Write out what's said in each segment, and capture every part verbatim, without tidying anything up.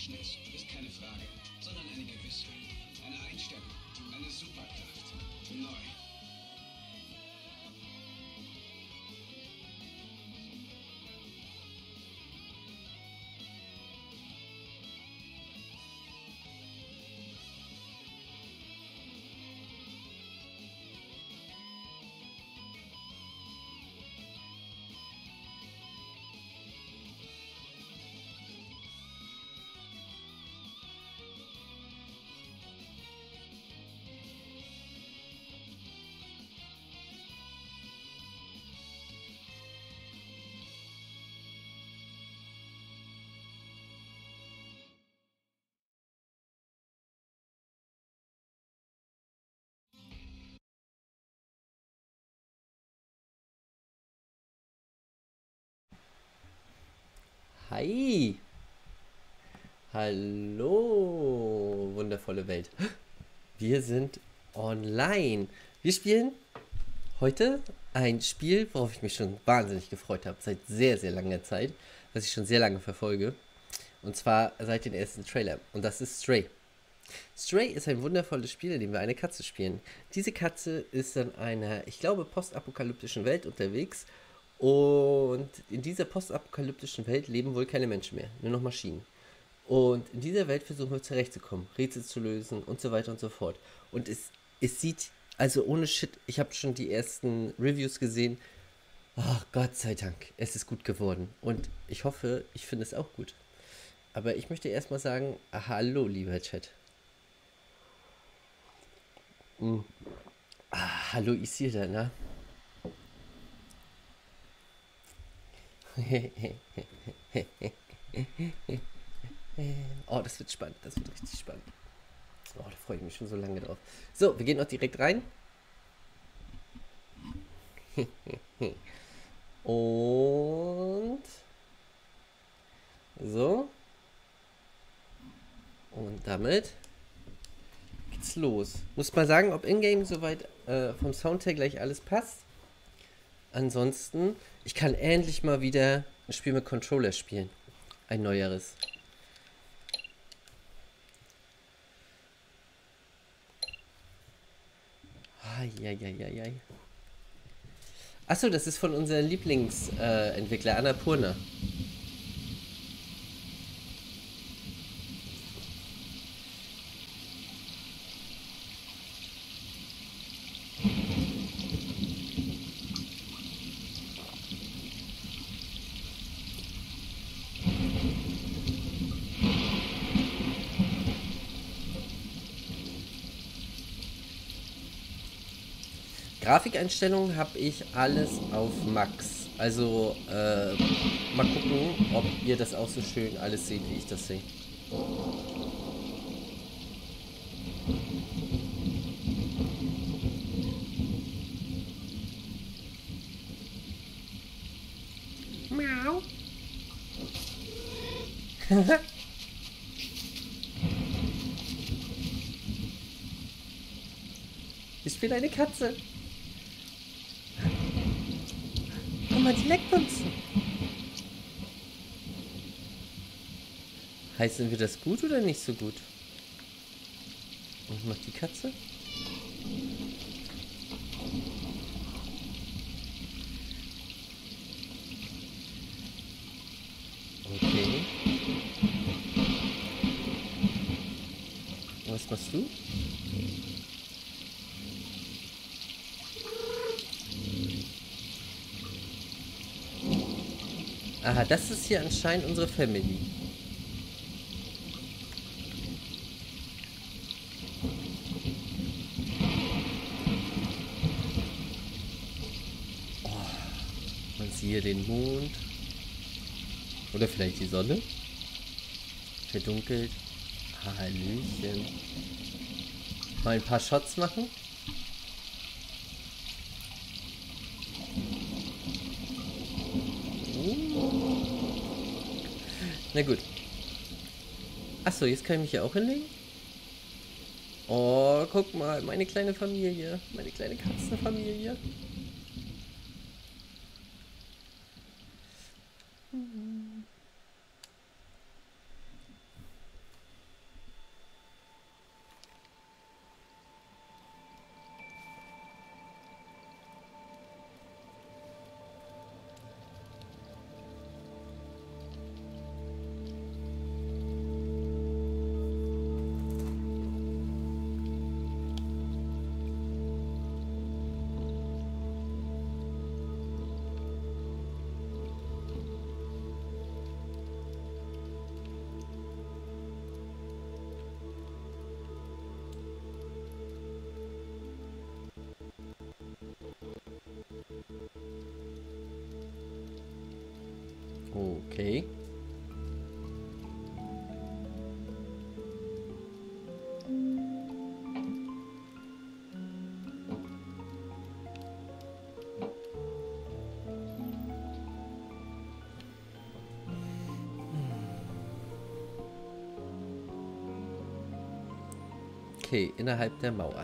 Gedächtnis ist keine Frage, sondern eine Gewissheit. Eine Einstellung, eine Superkraft. Neu. Hi! Hallo, wundervolle Welt. Wir sind online. Wir spielen heute ein Spiel, worauf ich mich schon wahnsinnig gefreut habe, seit sehr, sehr langer Zeit, was ich schon sehr lange verfolge. Und zwar seit dem ersten Trailer. Und das ist Stray. Stray ist ein wundervolles Spiel, in dem wir eine Katze spielen. Diese Katze ist in einer, ich glaube, postapokalyptischen Welt unterwegs. Und in dieser postapokalyptischen Welt leben wohl keine Menschen mehr, nur noch Maschinen. Und in dieser Welt versuchen wir zurechtzukommen, Rätsel zu lösen und so weiter und so fort. Und es, es sieht, also ohne Shit, ich habe schon die ersten Reviews gesehen. Ach, Gott sei Dank, es ist gut geworden. Und ich hoffe, ich finde es auch gut. Aber ich möchte erstmal sagen, hallo, lieber Chat. Mm. Ah, hallo Isilda, na? Oh, das wird spannend, das wird richtig spannend. Oh, da freue ich mich schon so lange drauf. So, wir gehen auch direkt rein. Und so. Und damit geht's los. Muss mal sagen, ob in-game soweit äh, vom Sound her gleich alles passt. Ansonsten, ich kann endlich mal wieder ein Spiel mit Controller spielen. Ein neueres. Eieieiei. Achso, das ist von unserem Lieblingsentwickler, äh, Entwickler, Annapurna. Grafikeinstellungen habe ich alles auf Max. Also, äh, mal gucken, ob ihr das auch so schön alles seht, wie ich das sehe. Miau. Ich bin eine Katze. Guck mal, die leckt uns. Heißen wir das gut oder nicht so gut? Und macht die Katze? Okay. Was machst du? Aha, das ist hier anscheinend unsere Family. Man sieht hier den Mond. Oder vielleicht die Sonne. Verdunkelt. Hallöchen. Mal ein paar Shots machen. Uh. Na gut. Achso, jetzt kann ich mich hier auch hinlegen. Oh, guck mal, meine kleine Familie. Meine kleine Katzenfamilie. Okay. Okay, innerhalb der Mauer.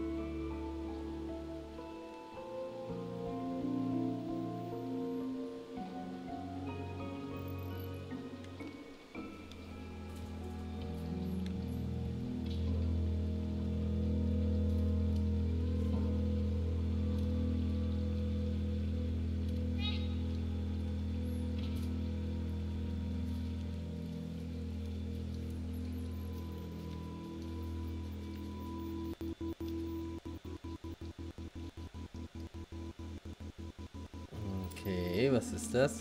Okay, was ist das?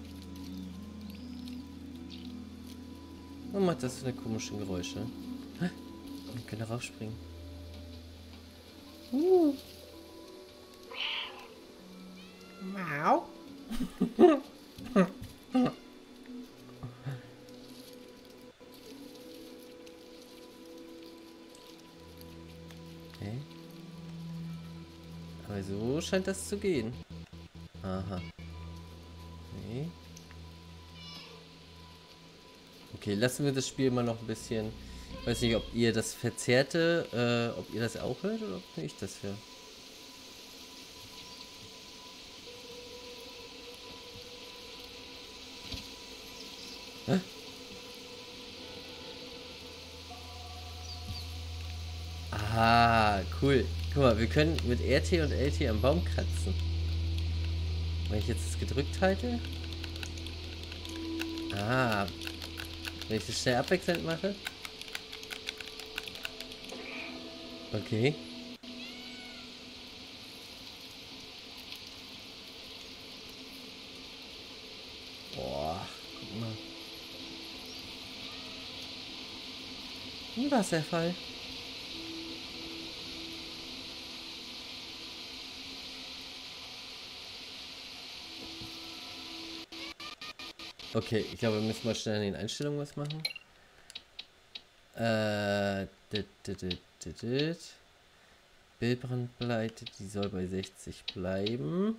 Warum macht das so eine komischen Geräusche? Hä? Wir können da raufspringen. Uh. Mau. Okay. Aber so scheint das zu gehen. Aha. Okay. Okay, lassen wir das Spiel mal noch ein bisschen. Ich weiß nicht, ob ihr das Verzerrte, äh, ob ihr das auch hört oder ob ich das höre. Hä? Ah, cool. Guck mal, wir können mit R T und L T am Baum kratzen. Wenn ich jetzt das gedrückt halte. Ah. Wenn ich das schnell abwechselnd mache. Okay. Boah, guck mal. Ein Wasserfall. Okay, ich glaube, wir müssen mal schnell in den Einstellungen was machen. Äh, dit, dit, dit, dit, dit. Bildbrandbreite, die soll bei sechzig bleiben.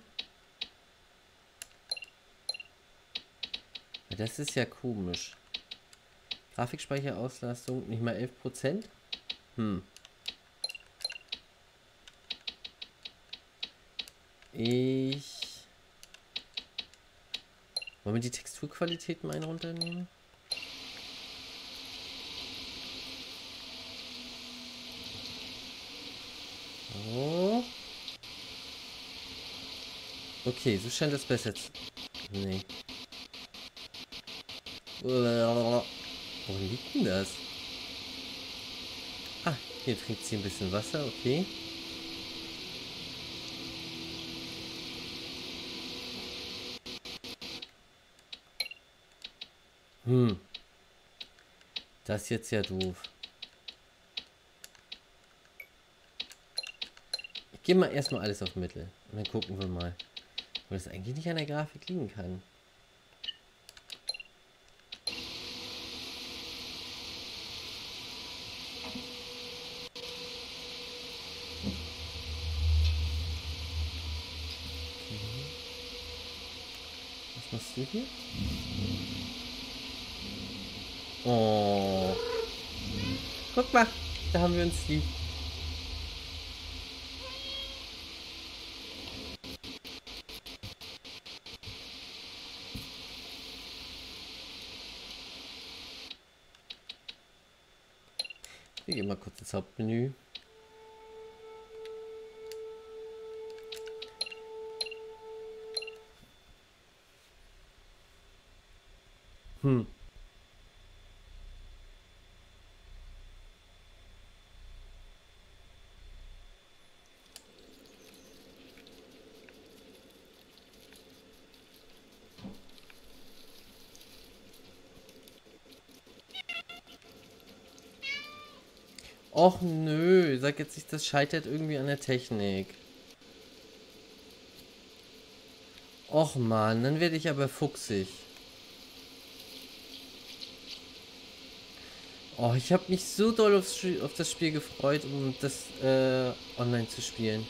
Ja, das ist ja komisch. Grafikspeicherauslastung nicht mal elf Prozent? Hm. Ich... Wollen wir die Texturqualität mal runternehmen? Oh. Okay, so scheint das besser zu... Nee. Wo liegt denn das? Ah, hier trinkt sie ein bisschen Wasser, okay. Hm. Das ist jetzt ja doof. Ich gehe mal erstmal alles auf Mittel. Und dann gucken wir mal. Wo das eigentlich nicht an der Grafik liegen kann. Was machst du hier? Oh. Guck mal, da haben wir uns lieb. Wir gehen mal kurz ins Hauptmenü. Hm. Och nö, sag jetzt nicht, das scheitert irgendwie an der Technik. Och man, dann werde ich aber fuchsig. Oh, ich habe mich so doll aufs, Spiel- auf das Spiel gefreut, um das äh, online zu spielen.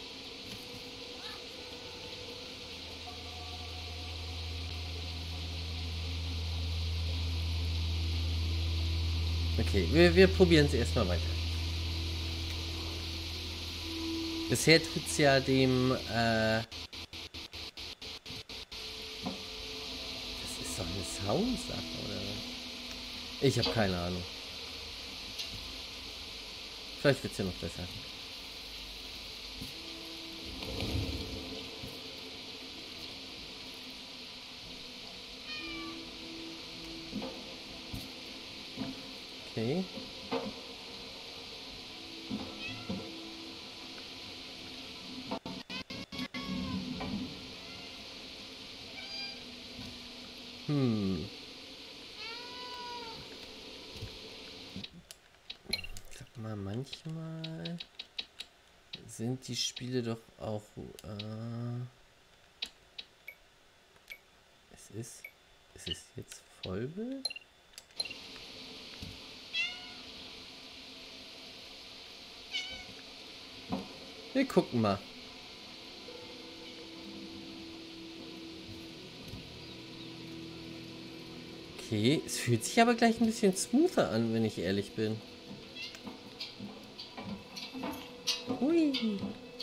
Okay, wir, wir probieren es erstmal weiter. Bisher tut es ja dem, äh... Das ist doch eine Soundsache, oder was? Ich habe keine Ahnung. Vielleicht wird es ja noch besser. Okay. Hm. Sag mal, manchmal sind die Spiele doch auch... Äh, es ist... Ist es jetzt Vollbild? Wir gucken mal. Okay, es fühlt sich aber gleich ein bisschen smoother an, wenn ich ehrlich bin. Hui.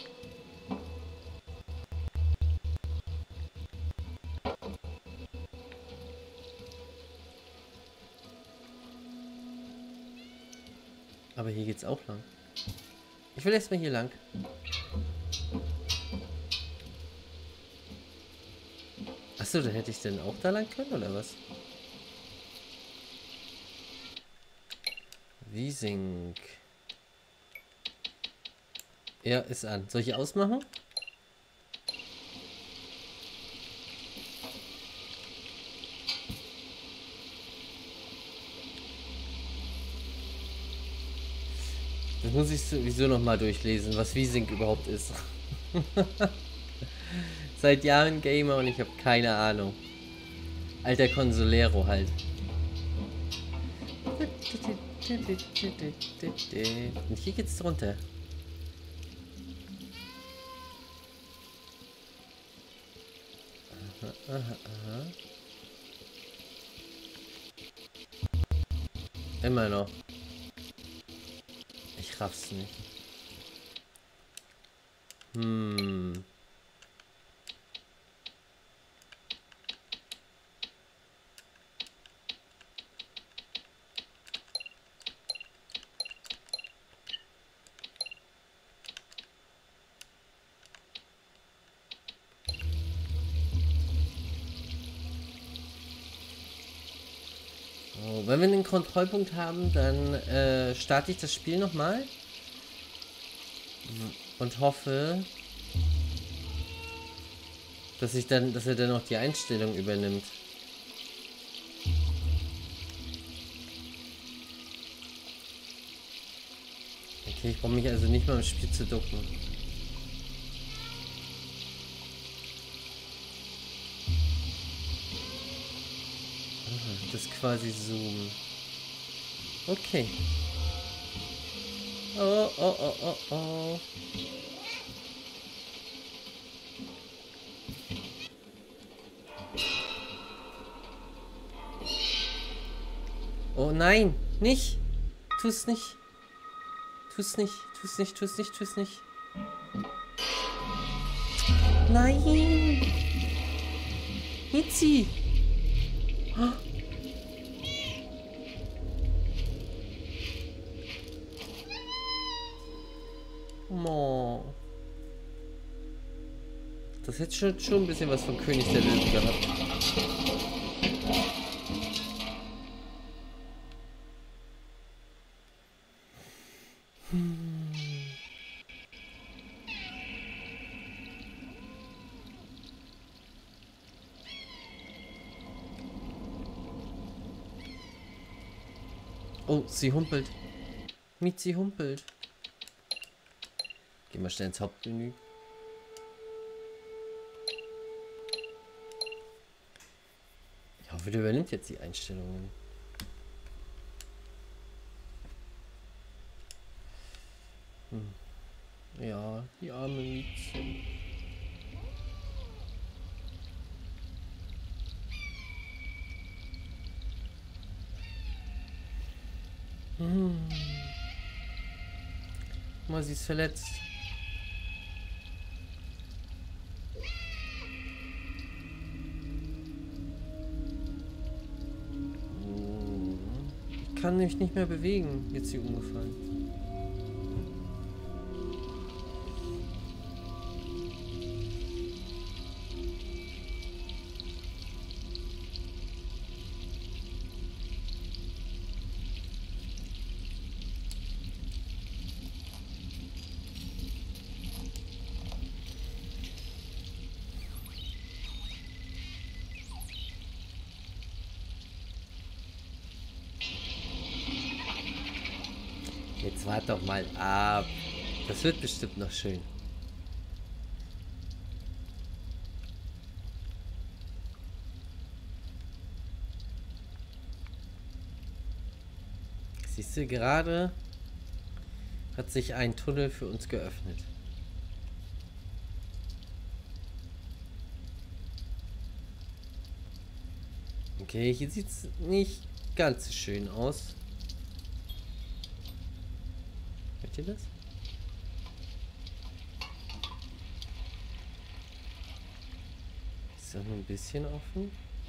Aber hier geht's auch lang. Ich will erstmal hier lang. Achso, da hätte ich denn auch da lang können, oder was? Wiesing. Ja, ist an. Soll ich ausmachen? Das muss ich sowieso noch mal durchlesen, was Wiesing überhaupt ist. Seit Jahren Gamer und ich habe keine Ahnung. Alter Consolero halt. Und hier geht's drunter. Aha, aha, aha. Immer noch. Ich raff's nicht. Hm. So, wenn wir einen Kontrollpunkt haben, dann äh, starte ich das Spiel nochmal. Und hoffe, dass ich dann, dass er dann auch die Einstellung übernimmt. Okay, ich brauche mich also nicht mal im Spiel zu ducken. Aha, das ist quasi Zoom. Okay. Oh, oh, oh, oh, oh. Oh nein, nicht. Tu's nicht. Tu's nicht, tu's nicht, tu's nicht, tu's nicht. Nein. Mitzi. Oh. Mo. Das hätte schon, schon ein bisschen was von König der Löwen gehabt. Hm. Oh, sie humpelt. Mietzi humpelt. Gehen wir schnell ins Hauptmenü. Ich hoffe, der übernimmt jetzt die Einstellungen. Hm. Ja, die arme Mieze. Hm. Guck mal, sie ist verletzt. Hm. Ich kann mich nicht mehr bewegen. Jetzt ist sie umgefallen. Jetzt wart doch mal ab. Das wird bestimmt noch schön. Siehst du, gerade hat sich ein Tunnel für uns geöffnet. Okay, hier sieht es nicht ganz so schön aus. Hört ihr das? Ist auch nur ein bisschen offen.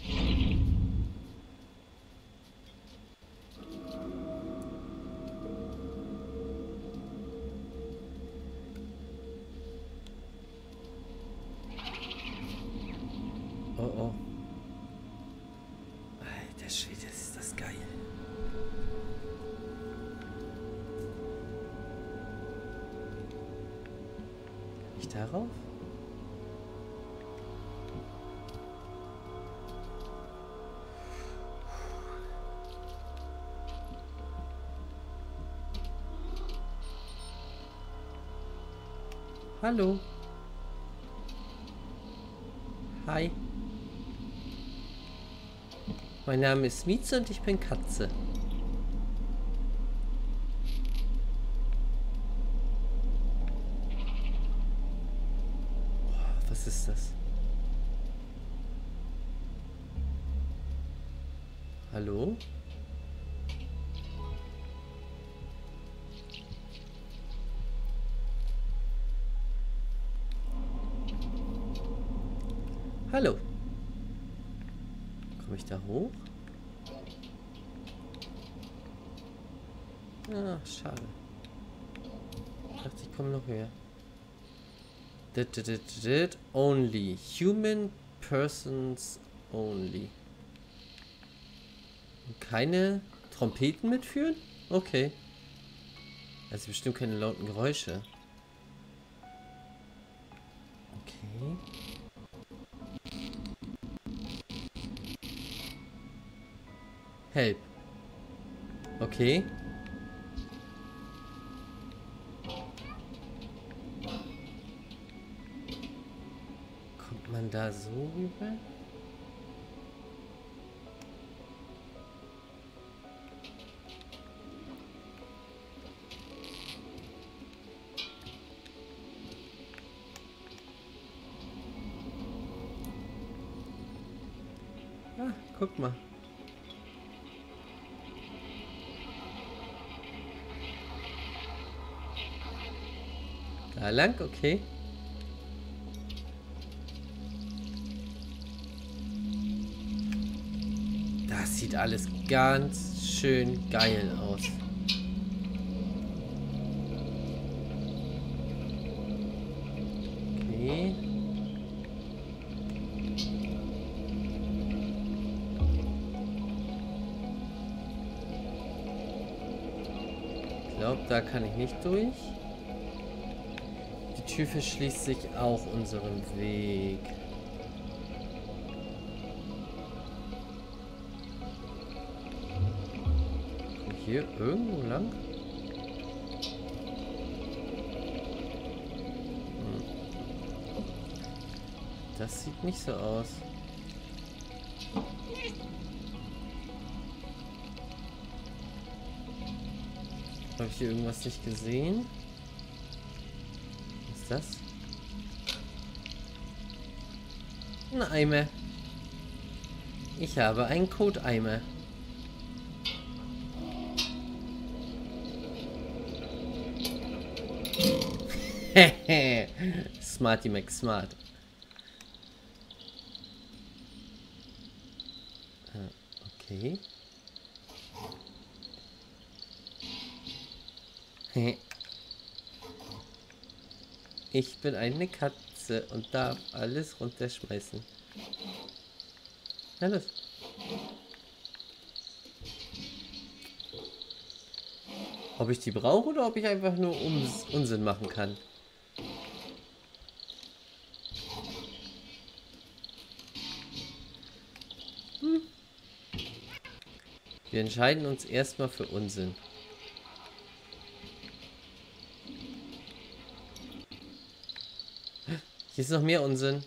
Oh oh. Alter Schwede, ist das geil. Ich darauf? Hallo. Hi. Mein Name ist Mieze und ich bin Katze. Oh, was ist das? Hallo? Hallo. Komme ich da hoch? Ah, schade. Ich dachte, ich komme noch höher. Did, did, did, did. Only. Human persons only. Keine Trompeten mitführen? Okay. Also bestimmt keine lauten Geräusche. Okay. Help. Okay. Kommt man da so rüber? Ah, guck mal. Da lang, okay. Das sieht alles ganz schön geil aus. Okay. Ich glaube, da kann ich nicht durch. Die Tür verschließt sich auch unserem Weg. Kommt hier irgendwo lang? Hm. Das sieht nicht so aus. Habe ich hier irgendwas nicht gesehen? ist das? Ein Eimer. Ich habe einen Koteimer. Smarty McSmart. Okay. Ich bin eine Katze und darf alles runterschmeißen. Ja, los. Ob ich die brauche oder ob ich einfach nur Uns Unsinn machen kann. Hm. Wir entscheiden uns erstmal für Unsinn. Hier ist noch mehr Unsinn.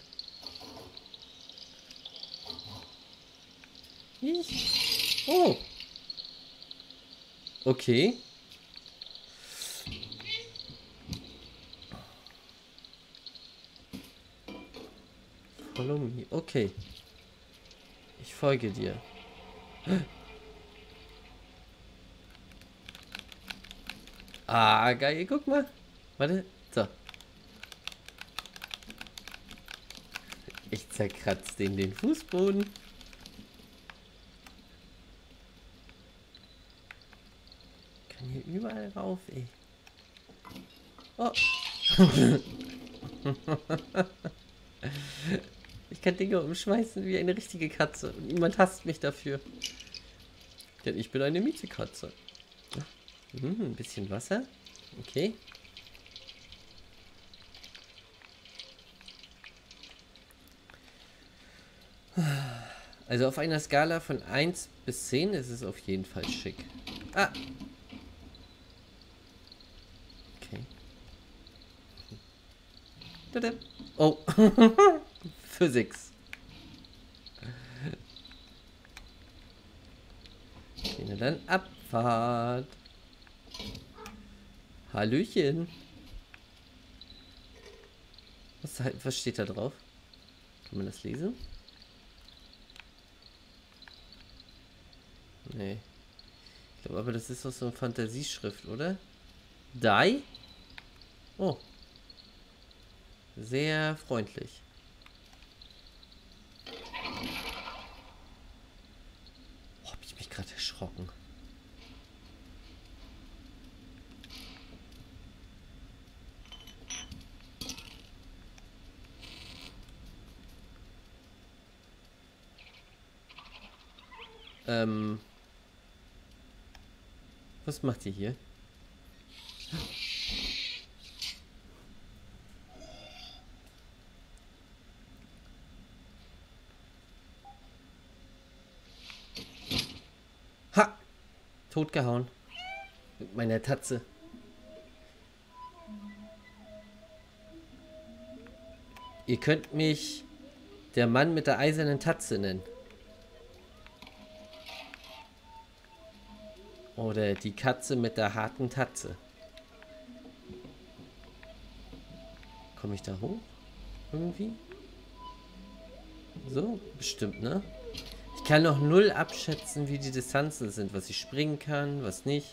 Ich. Oh. Okay. Follow me. Okay. Ich folge dir. Ah, geil. Guck mal. Warte. So. Ich zerkratze den den Fußboden. Kann hier überall rauf, ey. Oh. Ich kann Dinge umschmeißen wie eine richtige Katze. Und niemand hasst mich dafür. Denn ich bin eine Miezekatze. Hm, ein bisschen Wasser. Okay. Also auf einer Skala von eins bis zehn ist es auf jeden Fall schick. Ah. Okay. Oh. Physics. Okay, na dann Abfahrt. Hallöchen. Was, was steht da drauf? Kann man das lesen? Nee. Ich glaube aber, das ist doch so eine Fantasieschrift, oder? Die? Oh. Sehr freundlich. Oh, hab ich mich gerade erschrocken. Ähm. Was macht ihr hier? Ha! Totgehauen. Mit meiner Tatze. Ihr könnt mich der Mann mit der eisernen Tatze nennen. Oder die Katze mit der harten Tatze. Komme ich da hoch? Irgendwie? So? Bestimmt, ne? Ich kann noch null abschätzen, wie die Distanzen sind. Was ich springen kann, was nicht.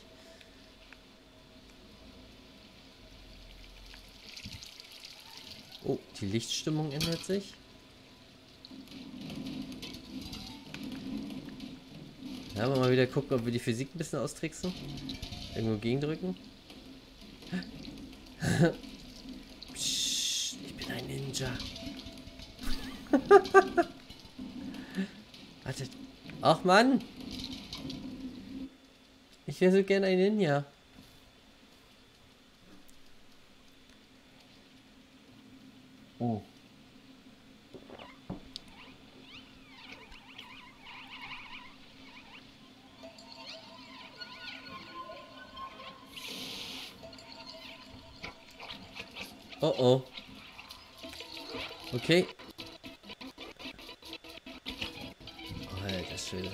Oh, die Lichtstimmung ändert sich. Ja, mal wieder gucken, ob wir die Physik ein bisschen austricksen. Irgendwo gegendrücken. Psst, ich bin ein Ninja. Wartet. Ach Mann. Ich wäre so gern ein Ninja. Oh. Oh oh. Okay. Oh, alter Schwede.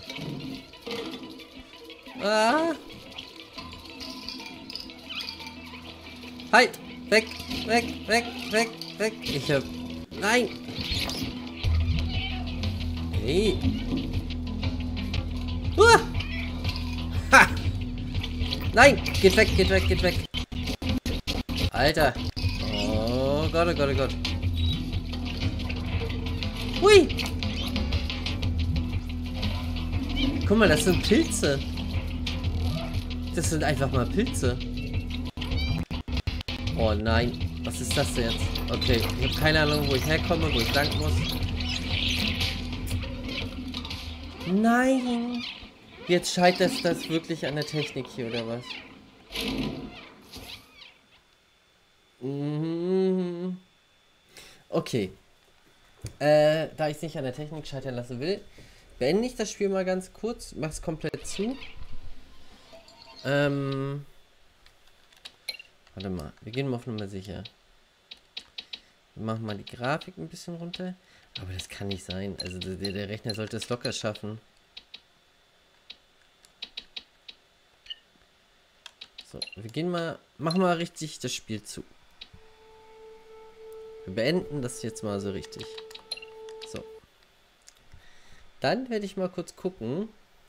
Ah. Halt! weg, weg, weg, weg, weg. Ich hab... Nein! Hey! Uah! Ha! Nein! Geht weg, geht weg, geht weg. Alter. Oh Gott, oh Gott, oh Gott. Hui! Guck mal, das sind Pilze. Das sind einfach mal Pilze. Oh nein. Was ist das denn jetzt? Okay, ich habe keine Ahnung, wo ich herkomme, wo ich lang muss. Nein! Jetzt scheitert das wirklich an der Technik hier, oder was? Mhm. Okay. Äh, da ich es nicht an der Technik scheitern lassen will, beende ich das Spiel mal ganz kurz, mach's komplett zu. Ähm. Warte mal, wir gehen mal auf Nummer sicher. Wir machen mal die Grafik ein bisschen runter. Aber das kann nicht sein. Also der, der Rechner sollte es locker schaffen. So, wir gehen mal, machen mal richtig das Spiel zu. Wir beenden das jetzt mal so richtig. So. Dann werde ich mal kurz gucken.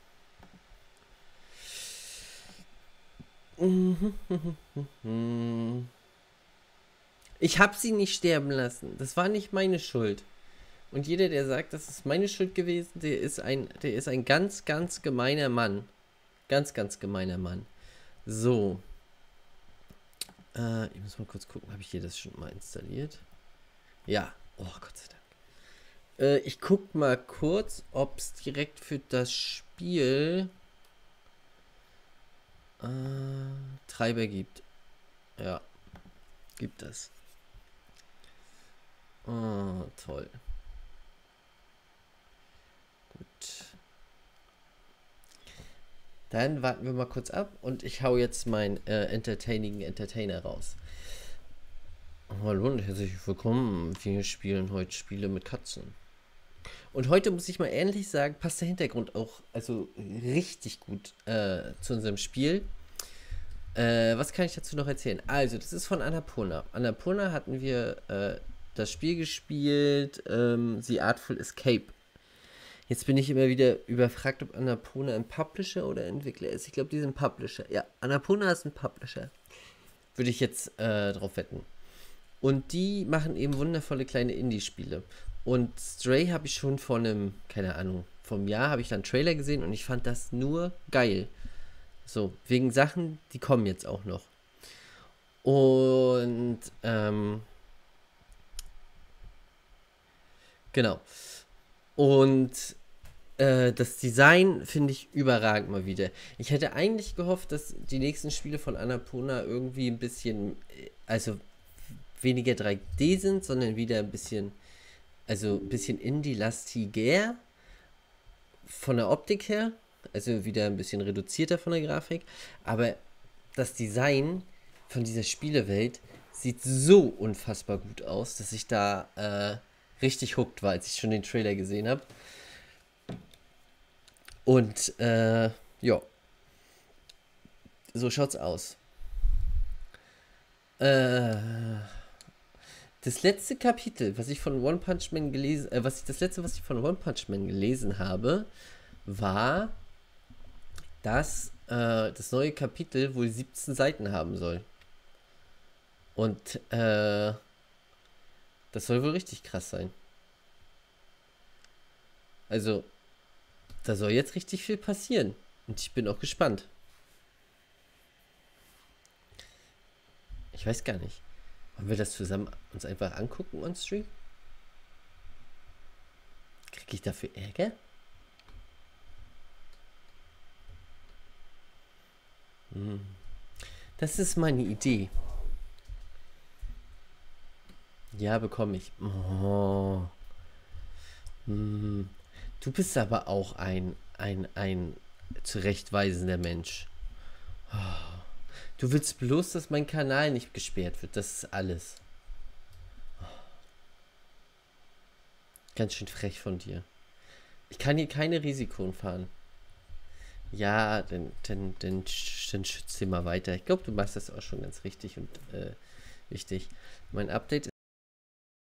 Ich habe sie nicht sterben lassen. Das war nicht meine Schuld. Und jeder, der sagt, das ist meine Schuld gewesen, der ist ein, der ist ein ganz, ganz gemeiner Mann. Ganz, ganz gemeiner Mann. So. Äh, ich muss mal kurz gucken, habe ich hier das schon mal installiert? Ja. Oh, Gott sei Dank. Äh, ich guck mal kurz, ob es direkt für das Spiel äh, Treiber gibt. Ja. Gibt es. Oh, toll. Gut. Dann warten wir mal kurz ab und ich hau jetzt meinen äh, entertaining Entertainer raus. Oh, hallo und herzlich willkommen. Wir spielen heute Spiele mit Katzen. Und heute muss ich mal ehrlich sagen, passt der Hintergrund auch also richtig gut äh, zu unserem Spiel. Äh, was kann ich dazu noch erzählen? Also, das ist von Annapurna. Annapurna hatten wir äh, das Spiel gespielt, ähm, The Artful Escape. Jetzt bin ich immer wieder überfragt, ob Annapurna ein Publisher oder Entwickler ist. Ich glaube, die sind Publisher. Ja, Annapurna ist ein Publisher. Würde ich jetzt äh, drauf wetten. Und die machen eben wundervolle kleine Indie-Spiele. Und Stray habe ich schon vor einem, keine Ahnung, vor einem Jahr habe ich dann einen Trailer gesehen und ich fand das nur geil. So, wegen Sachen, die kommen jetzt auch noch. Und, ähm, genau. Und äh, das Design finde ich überragend mal wieder. Ich hätte eigentlich gehofft, dass die nächsten Spiele von Annapurna irgendwie ein bisschen, also weniger drei D sind, sondern wieder ein bisschen, also ein bisschen Indie-lastiger von der Optik her. Also wieder ein bisschen reduzierter von der Grafik. Aber das Design von dieser Spielewelt sieht so unfassbar gut aus, dass ich da äh, richtig hooked war, als ich schon den Trailer gesehen habe. Und äh, ja. So schaut's aus. Äh, das letzte Kapitel, was ich von One Punch Man gelesen, äh, was ich das letzte, was ich von One Punch Man gelesen habe, war, dass äh, das neue Kapitel wohl siebzehn Seiten haben soll. Und äh, das soll wohl richtig krass sein. Also, da soll jetzt richtig viel passieren. Und ich bin auch gespannt. Ich weiß gar nicht. Wollen wir das zusammen uns einfach angucken on Stream? Kriege ich dafür Ärger? Hm. Das ist meine Idee. Ja, bekomme ich. Oh. Hm. Du bist aber auch ein, ein, ein zurechtweisender Mensch. Oh. Du willst bloß, dass mein Kanal nicht gesperrt wird. Das ist alles. Oh. Ganz schön frech von dir. Ich kann hier keine Risiken fahren. Ja, dann, dann, dann, dann schützt sie mal weiter. Ich glaube, du machst das auch schon ganz richtig und äh, Wichtig. Mein Update